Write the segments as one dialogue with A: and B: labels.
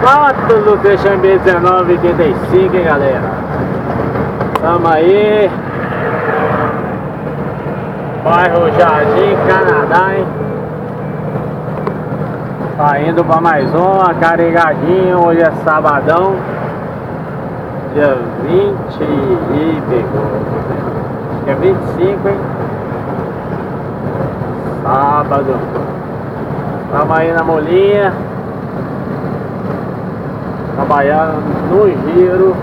A: Fotos do Trexambe 1985, hein, galera? Tamo aí, bairro Jardim Canadá, hein? Tá indo pra mais uma, carregadinho. Hoje é sabadão, dia 20 e pegou. Acho que é 25, hein? Sábado. Tamo aí na molinha, trabalhando no giro.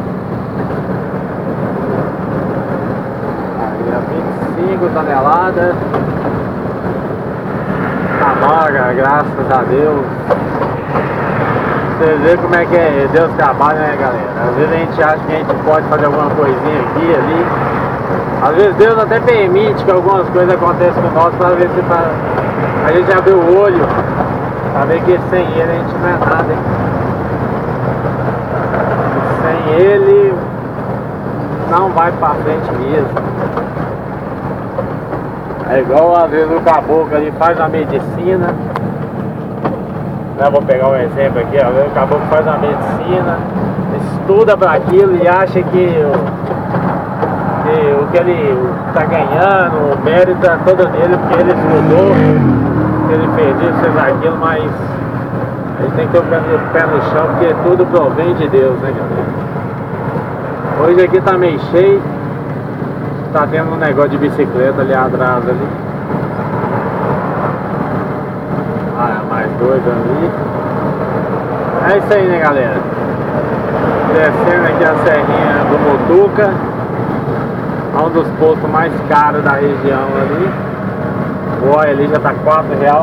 A: Aí a 25 toneladas. Tá bom, graças a Deus. Você vê como é que é Deus trabalha, né, galera? Às vezes a gente acha que a gente pode fazer alguma coisinha aqui, ali. Às vezes Deus até permite que algumas coisas aconteçam com nós pra ver se a gente abrir o olho, pra ver que sem ele a gente não é nada, hein? Sem ele não vai pra frente mesmo. É igual às vezes o caboclo ali faz uma medicina, né? Vou pegar um exemplo aqui, ó. O caboclo faz uma medicina, estuda para aquilo e acha que o que ele está ganhando, o mérito é todo dele, porque ele estudou, ele fez isso, fez aquilo, mas a gente tem que ter o pé no chão, porque tudo provém de Deus, né, galera? Hoje aqui tá meio cheio. Tá tendo um negócio de bicicleta ali atrás ali. Ah, mais dois ali. É isso aí, né, galera? Descendo aqui a serrinha do Mutuca, um dos postos mais caros da região ali. O óleo ali já tá R$4.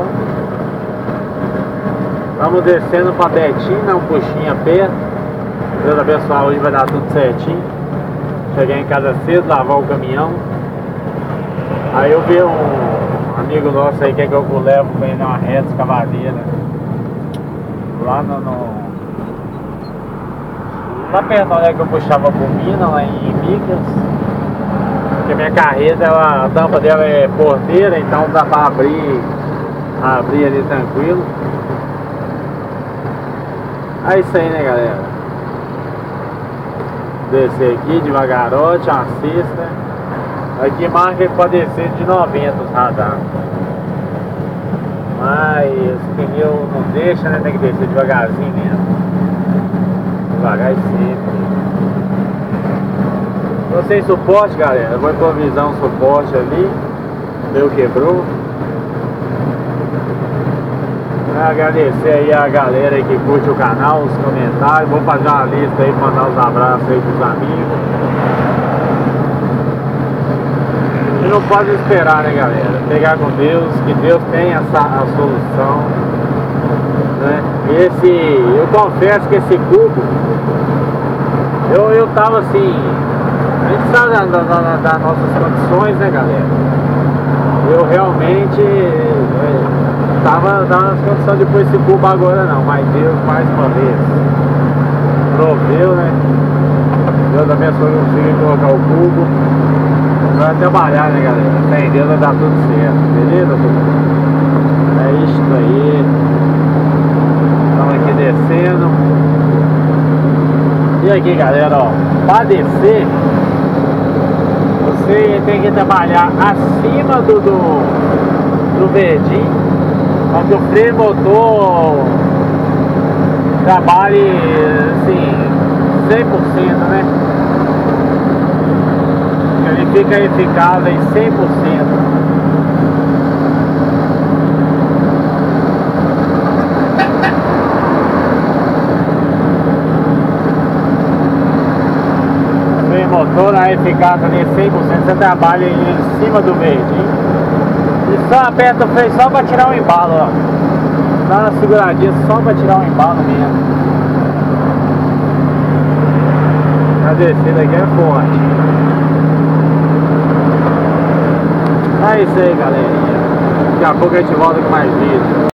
A: Vamos descendo pra Betina, um puxinho a pé. Deus abençoe, hoje vai dar tudo certinho. Cheguei em casa cedo, lavar o caminhão. Aí eu vi um amigo nosso aí, quer que eu levo pra ele uma reta escavadeira lá lá perto onde é que eu puxava bobina, lá em Micas. Porque minha carreta, a tampa dela é porteira, então dá pra abrir ali tranquilo. É isso aí, né, galera? Descer aqui devagarote, assista. Aqui marca que pode descer de 90 os radar. Mas o pneu não deixa, né? Tem que descer devagarzinho mesmo. Devagar e sempre. Tô sem suporte, galera. Eu vou improvisar um suporte ali. O meu quebrou. Agradecer aí a galera aí que curte o canal, os comentários. Vou fazer uma lista aí, mandar os abraços aí pros amigos. E não pode esperar, né, galera? Pegar com Deus, que Deus tem a solução, né? Eu confesso que esse cubo, eu tava assim, a gente sabe das nossas condições, né, galera? Eu realmente tava nas condições de pôr esse cubo agora não, mas Deus mais uma vez proveu, né? Deus abençoe eu conseguir colocar o cubo. Vai trabalhar, né, galera? Sem Deus vai dar tudo certo, beleza? É isso aí. Estamos aqui descendo. E aqui, galera, ó, para descer você tem que trabalhar acima do verdinho, para que o freio motor trabalhe assim 100%, né? Ele fica eficaz em 100%. O motor, a eficácia ali é 100%. Você trabalha em cima do verdinho e só aperta o freio só para tirar o embalo, ó. Dá uma seguradinha só para tirar o embalo mesmo. A descida aqui é forte. É isso aí, galerinha. Daqui a pouco a gente volta com mais vídeos.